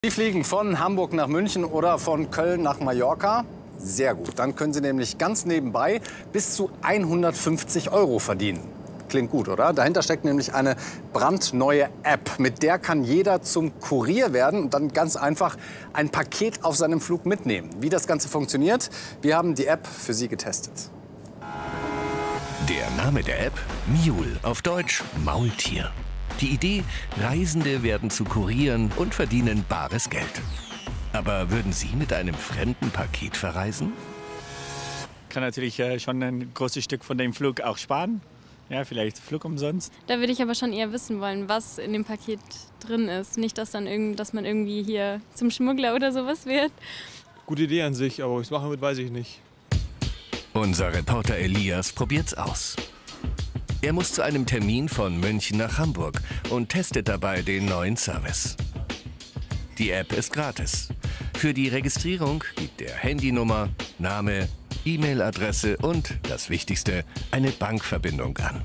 Sie fliegen von Hamburg nach München oder von Köln nach Mallorca? Sehr gut. Dann können Sie nämlich ganz nebenbei bis zu 150 € verdienen. Klingt gut, oder? Dahinter steckt nämlich eine brandneue App. Mit der kann jeder zum Kurier werden und dann ganz einfach ein Paket auf seinem Flug mitnehmen. Wie das Ganze funktioniert, wir haben die App für Sie getestet. Der Name der App? Mule, auf Deutsch Maultier. Die Idee, Reisende werden zu Kurieren und verdienen bares Geld. Aber würden Sie mit einem fremden Paket verreisen? Kann natürlich schon ein großes Stück von dem Flug auch sparen. Ja, vielleicht Flug umsonst. Da würde ich aber schon eher wissen wollen, was in dem Paket drin ist. Nicht, dass man irgendwie hier zum Schmuggler oder sowas wird. Gute Idee an sich, aber ob ich es machen wird, weiß ich nicht. Unser Reporter Elias probiert's aus. Er muss zu einem Termin von München nach Hamburg und testet dabei den neuen Service. Die App ist gratis. Für die Registrierung gibt er Handynummer, Name, E-Mail-Adresse und, das Wichtigste, eine Bankverbindung an.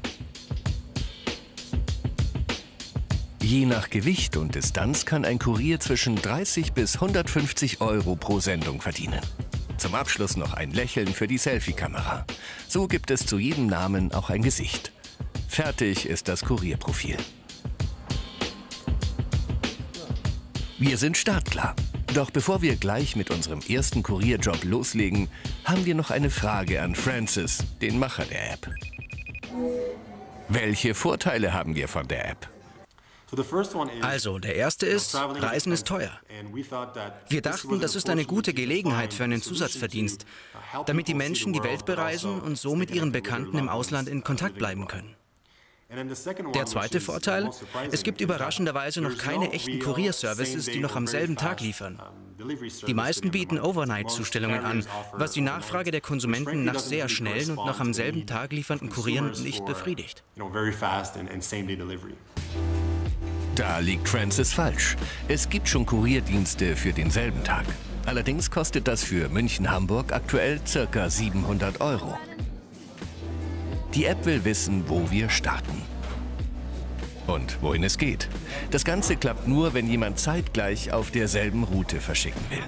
Je nach Gewicht und Distanz kann ein Kurier zwischen 30 bis 150 € pro Sendung verdienen. Zum Abschluss noch ein Lächeln für die Selfie-Kamera. So gibt es zu jedem Namen auch ein Gesicht. Fertig ist das Kurierprofil. Wir sind startklar. Doch bevor wir gleich mit unserem ersten Kurierjob loslegen, haben wir noch eine Frage an Francis, den Macher der App. Welche Vorteile haben wir von der App? Also, der erste ist, Reisen ist teuer. Wir dachten, das ist eine gute Gelegenheit für einen Zusatzverdienst, damit die Menschen die Welt bereisen und so mit ihren Bekannten im Ausland in Kontakt bleiben können. Der zweite Vorteil, es gibt überraschenderweise noch keine echten Kurierservices, die noch am selben Tag liefern. Die meisten bieten Overnight-Zustellungen an, was die Nachfrage der Konsumenten nach sehr schnellen und noch am selben Tag liefernden Kurieren nicht befriedigt. Da liegt Francis falsch. Es gibt schon Kurierdienste für denselben Tag. Allerdings kostet das für München-Hamburg aktuell ca. 700 €. Die App will wissen, wo wir starten und wohin es geht. Das Ganze klappt nur, wenn jemand zeitgleich auf derselben Route verschicken will.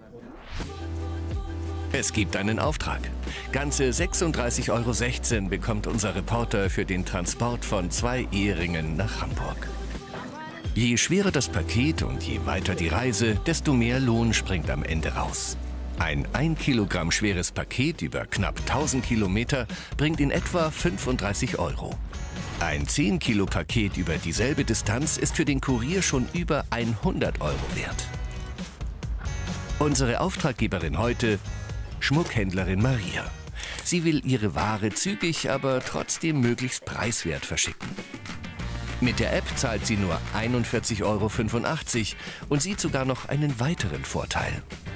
Es gibt einen Auftrag. Ganze 36,16 € bekommt unser Reporter für den Transport von 2 Eheringen nach Hamburg. Je schwerer das Paket und je weiter die Reise, desto mehr Lohn springt am Ende raus. Ein 1 Kilogramm schweres Paket über knapp 1000 Kilometer bringt in etwa 35 €. Ein 10 Kilo Paket über dieselbe Distanz ist für den Kurier schon über 100 € wert. Unsere Auftraggeberin heute, Schmuckhändlerin Maria. Sie will ihre Ware zügig, aber trotzdem möglichst preiswert verschicken. Mit der App zahlt sie nur 41,85 € und sieht sogar noch einen weiteren Vorteil.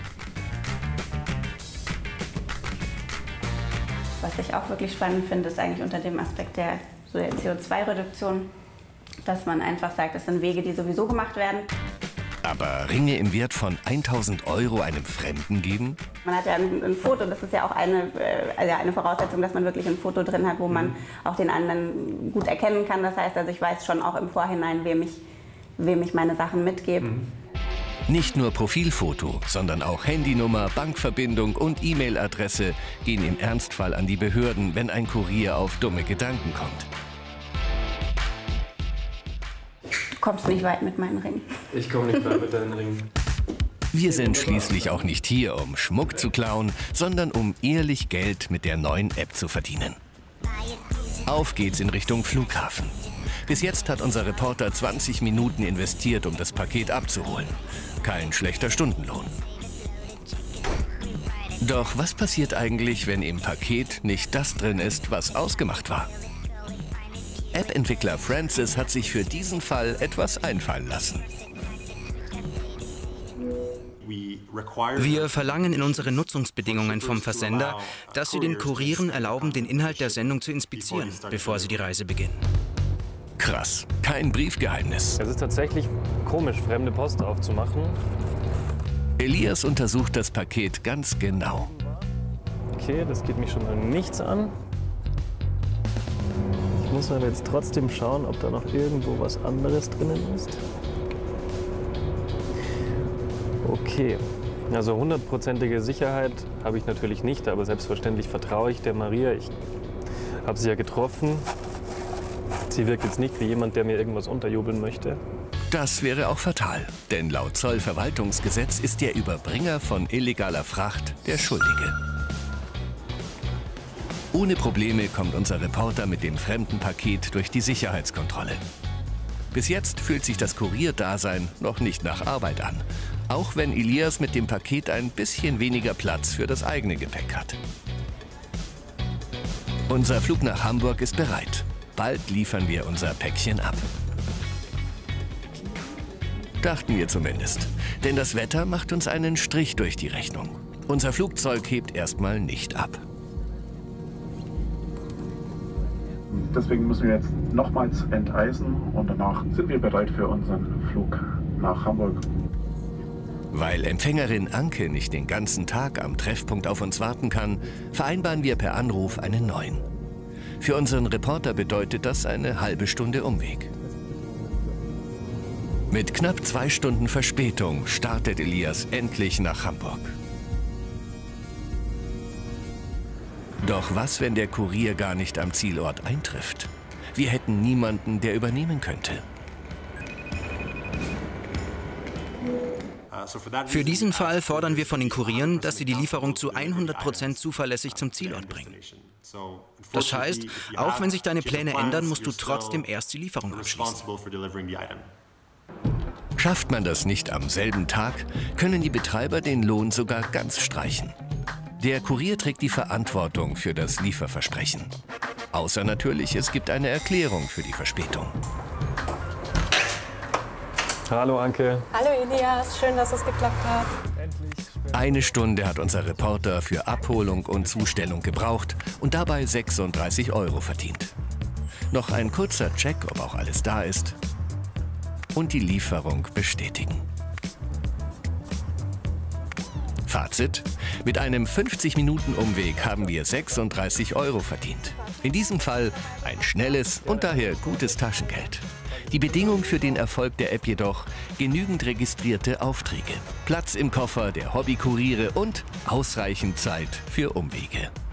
Was ich auch wirklich spannend finde, ist eigentlich unter dem Aspekt der CO2-Reduktion, dass man einfach sagt, das sind Wege, die sowieso gemacht werden. Aber Ringe im Wert von 1.000 € einem Fremden geben? Man hat ja ein Foto, das ist ja auch eine Voraussetzung, dass man wirklich ein Foto drin hat, wo man auch den anderen gut erkennen kann. Das heißt, also ich weiß schon auch im Vorhinein, wem ich meine Sachen mitgebe. Nicht nur Profilfoto, sondern auch Handynummer, Bankverbindung und E-Mail-Adresse gehen im Ernstfall an die Behörden, wenn ein Kurier auf dumme Gedanken kommt. Du kommst nicht weit mit meinen Ringen. Ich komme nicht weit mit deinen Ringen. Wir sind schließlich auch nicht hier, um Schmuck zu klauen, sondern um ehrlich Geld mit der neuen App zu verdienen. Auf geht's in Richtung Flughafen. Bis jetzt hat unser Reporter 20 Minuten investiert, um das Paket abzuholen. Kein schlechter Stundenlohn. Doch was passiert eigentlich, wenn im Paket nicht das drin ist, was ausgemacht war? App-Entwickler Francis hat sich für diesen Fall etwas einfallen lassen. Wir verlangen in unseren Nutzungsbedingungen vom Versender, dass sie den Kurieren erlauben, den Inhalt der Sendung zu inspizieren, bevor sie die Reise beginnen. Krass, kein Briefgeheimnis. Es ist tatsächlich komisch, fremde Post aufzumachen. Elias untersucht das Paket ganz genau. Okay, das geht mich schon mal nichts an. Ich muss aber jetzt trotzdem schauen, ob da noch irgendwo was anderes drinnen ist. Okay. Also 100%ige Sicherheit habe ich natürlich nicht, aber selbstverständlich vertraue ich der Maria. Ich habe sie ja getroffen. Sie wirkt jetzt nicht wie jemand, der mir irgendwas unterjubeln möchte. Das wäre auch fatal, denn laut Zollverwaltungsgesetz ist der Überbringer von illegaler Fracht der Schuldige. Ohne Probleme kommt unser Reporter mit dem fremden Paket durch die Sicherheitskontrolle. Bis jetzt fühlt sich das Kurierdasein noch nicht nach Arbeit an, auch wenn Elias mit dem Paket ein bisschen weniger Platz für das eigene Gepäck hat. Unser Flug nach Hamburg ist bereit. Bald liefern wir unser Päckchen ab. Dachten wir zumindest, denn das Wetter macht uns einen Strich durch die Rechnung. Unser Flugzeug hebt erstmal nicht ab. Deswegen müssen wir jetzt nochmals enteisen und danach sind wir bereit für unseren Flug nach Hamburg. Weil Empfängerin Anke nicht den ganzen Tag am Treffpunkt auf uns warten kann, vereinbaren wir per Anruf einen neuen. Für unseren Reporter bedeutet das eine halbe Stunde Umweg. Mit knapp 2 Stunden Verspätung startet Elias endlich nach Hamburg. Doch was, wenn der Kurier gar nicht am Zielort eintrifft? Wir hätten niemanden, der übernehmen könnte. Für diesen Fall fordern wir von den Kurieren, dass sie die Lieferung zu 100% zuverlässig zum Zielort bringen. Das heißt, auch wenn sich deine Pläne ändern, musst du trotzdem erst die Lieferung abschließen. Schafft man das nicht am selben Tag, können die Betreiber den Lohn sogar ganz streichen. Der Kurier trägt die Verantwortung für das Lieferversprechen. Außer natürlich, es gibt eine Erklärung für die Verspätung. Hallo Anke. Hallo Elias, schön, dass es geklappt hat. 1 Stunde hat unser Reporter für Abholung und Zustellung gebraucht und dabei 36 € verdient. Noch ein kurzer Check, ob auch alles da ist, und die Lieferung bestätigen. Fazit: Mit einem 50-Minuten-Umweg haben wir 36 € verdient. In diesem Fall ein schnelles und daher gutes Taschengeld. Die Bedingung für den Erfolg der App jedoch: genügend registrierte Aufträge, Platz im Koffer der Hobbykuriere und ausreichend Zeit für Umwege.